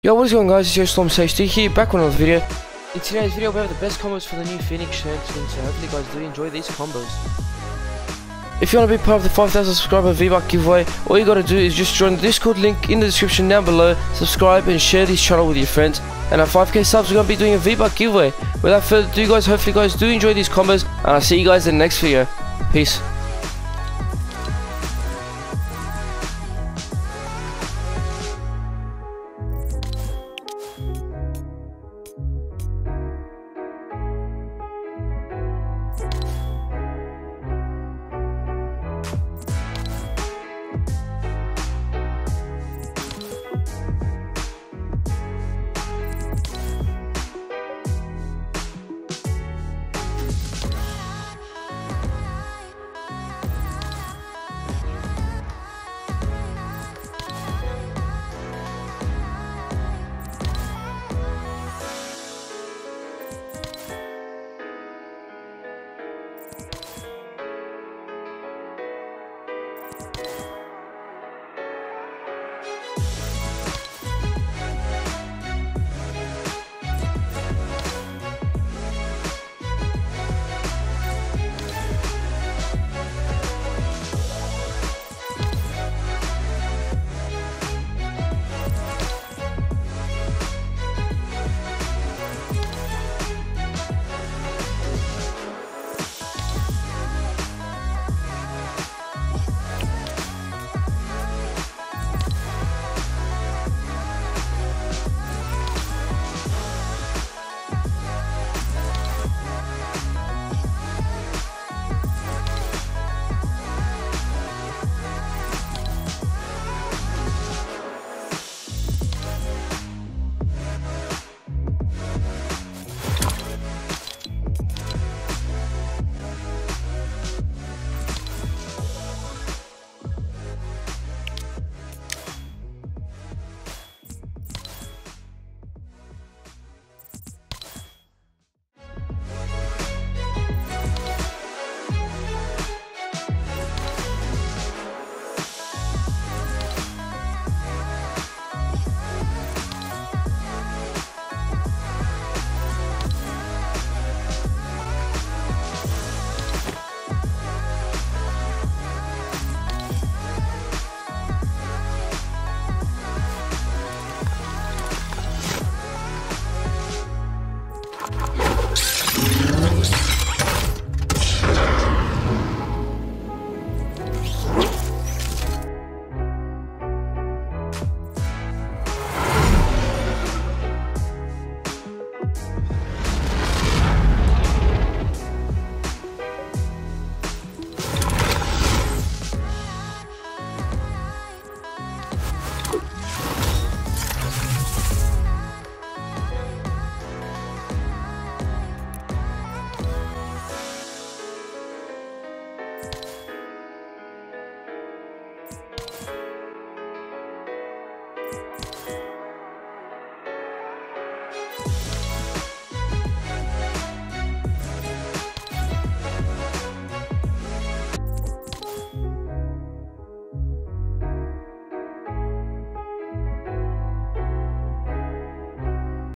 Yo, what is going on, guys? It's your Storm Safety here, back with another video. In today's video we have the best combos for the new FENNEC SHAND Skin, so hopefully you guys do enjoy these combos. If you want to be part of the 5,000 subscriber V-Buck giveaway, all you gotta do is just join the Discord link in the description down below, subscribe and share this channel with your friends, and at 5k subs we're gonna be doing a V-Buck giveaway. Without further ado, guys, hopefully you guys do enjoy these combos, and I'll see you guys in the next video. Peace.